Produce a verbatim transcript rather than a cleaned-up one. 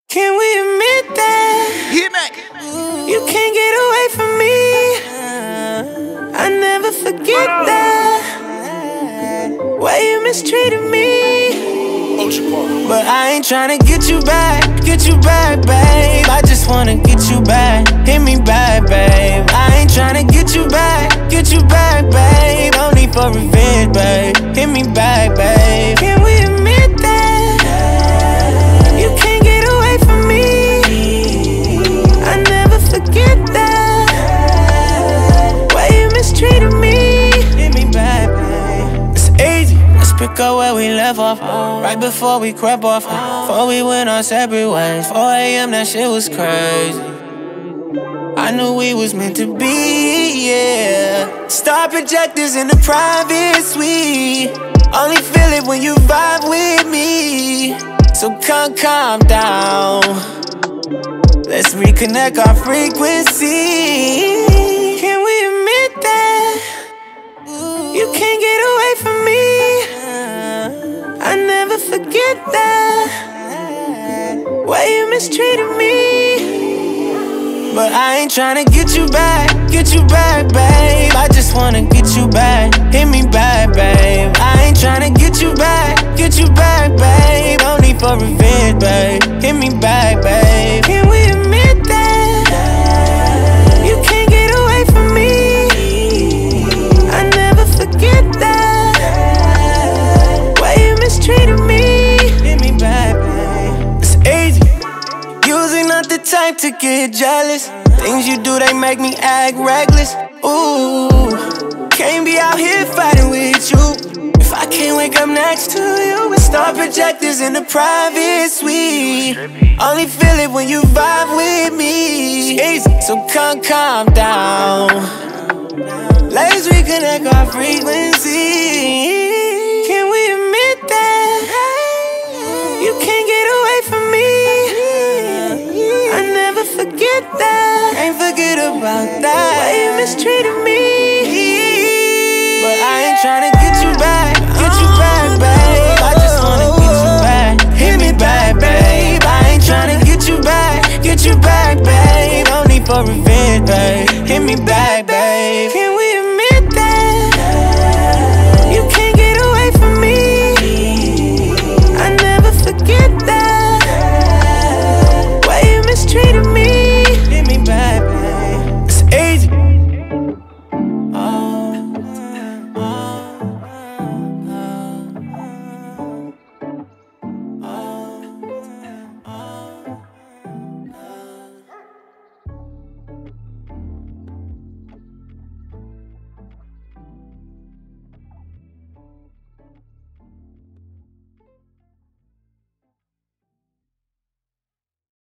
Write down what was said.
Can we admit that? Hit me. You can't get away from me. I never forget that way you mistreated me. But I ain't tryna get you back, get you back, babe. I just wanna get you back, hit me back, babe. I ain't tryna get you back, get you back, babe. No need for revenge, babe. Hit me back, babe. Can we admit that? You can't get away from me. I never forget that way you mistreated me. Hit me back, babe. It's easy. Let's pick up where we left off, right before we crept off, before we went our separate ways. four A M that shit was crazy. I knew we was meant to be, yeah. Star projectors in the private suite. Only feel it when you vibe with me. So come calm down. Let's reconnect our frequency. Can we admit that? You can't get away from me. I never forget that way you mistreated me. But I ain't tryna get you back, get you back, babe. I just wanna get you back, hit me back, babe. I ain't tryna get you back, get you back, babe. No need for revenge, babe. Hit me back, babe. Can we admit that? You can't get away from me. I never forget that way you mistreated me. Hit me back, babe. It's easy. Usually not the type to get jealous. Things you do, they make me act reckless. Ooh, can't be out here fighting with you if I can't wake up next to you. With star projectors in the private suite. Only feel it when you vibe with me. Easy, so come calm down. Let's reconnect our frequency. Can we admit that? You can't get away from me. I never forget that. Ain't forget about that way you mistreated me. But I ain't tryna get you back, get you back, babe. I just wanna get you back, hit me back, babe. I ain't tryna get you back, get you back, babe. No need for revenge, babe. Hit me back.